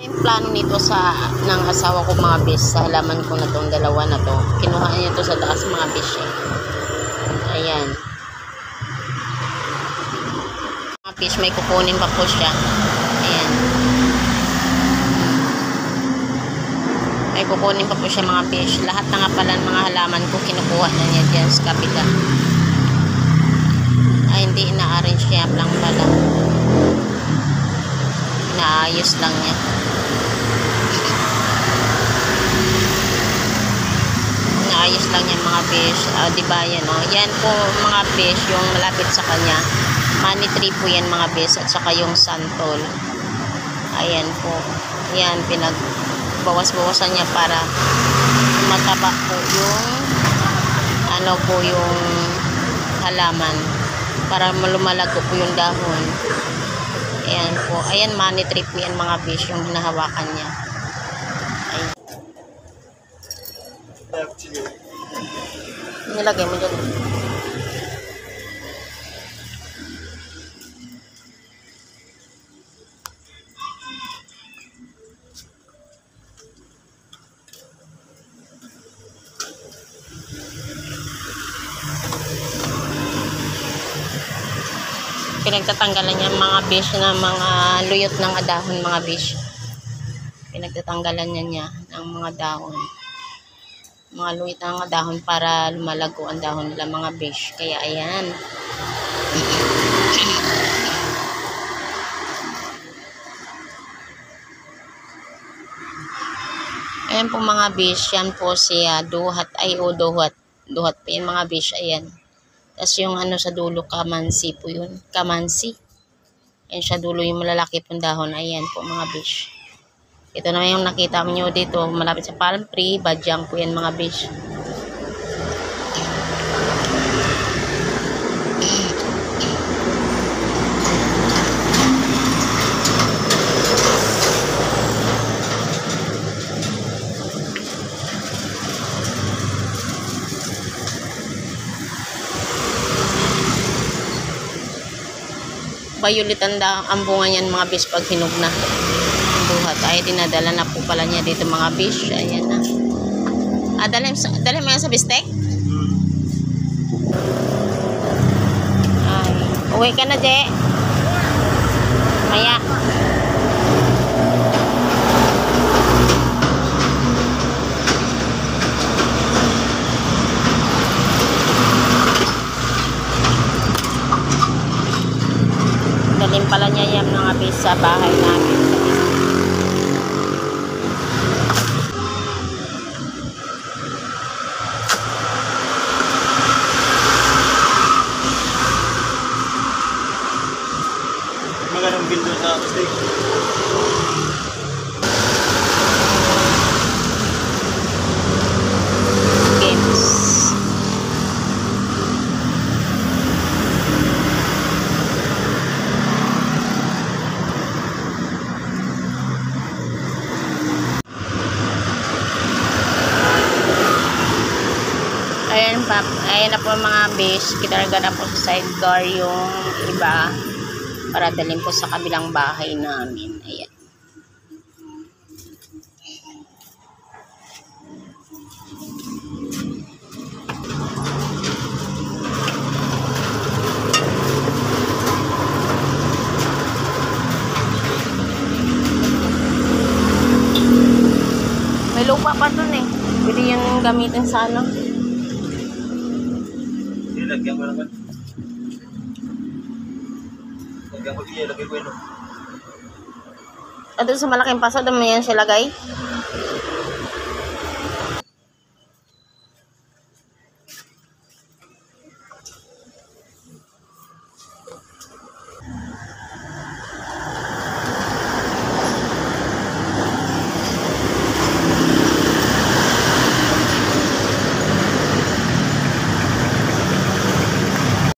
Yung plano nito ng asawa ko mga bis, sa halaman ko na tong dalawa na to. Kinuha niya to sa taas mga bis eh. Ayan. Mga bis, may kukunin pa po siya. Ayan. May kukunin pa po siya mga bis. Lahat na nga pala ng mga halaman ko, kinukuha na niya dyan sa kapila. Ay, hindi ina-arrange niya lang pala. Inaayos lang niya. Ayos lang yan mga fish. Diba yan o. Yan po mga fish yung malapit sa kanya. Money tree po yan mga fish. At saka yung santol. Ayan po. Yan pinagbawas-bawasan niya para mataba po yung ano po yung halaman. Para malumalago po yung dahon. Ayan po. Ayan money tree po yan mga fish yung hinahawakan niya. Ayan. Nilagay mo dyan. Pinagtatanggalan niya mga fish na mga luyot ng dahon mga fish. Pinagtatanggalan niya ng mga dahon. Mga luwit ng dahon para lumalago ang dahon nila mga fish. Kaya ayan. Ayan po mga fish. Yan po siya. Duhat ay o duhat. Duhat po yung mga fish. Ayan. Tapos yung ano sa dulo kamansi po yun. Kamansi. Ayan siya dulo yung malalaki pong dahon. Ayan po mga fish. Ito naman yung nakita nyo dito, malapit sa palm tree, badyang po yan mga fish. Violet ang bunga niyan mga fish pag hinog na. Buhat ay dinadala na po pala niya dito mga fish. Ayan na. Dali mo yan sa bistek? Ay, uwi ka na, Je. Maya. Dalhin pala niya yan mga fish sa bahay namin. Magandang bill doon sa steak. Games. Ayan na po mga fish. Kitarga na po sa sidecar yung iba. Para dalhin po sa kabilang bahay namin. Ayan. May lupa pa dun eh. Pwede yung gamitin sa ano. Lagyan mo naman. Lagyan mo diyan, lagay ko yun. Doon sa malaking paso, doon mo yan siya lagay.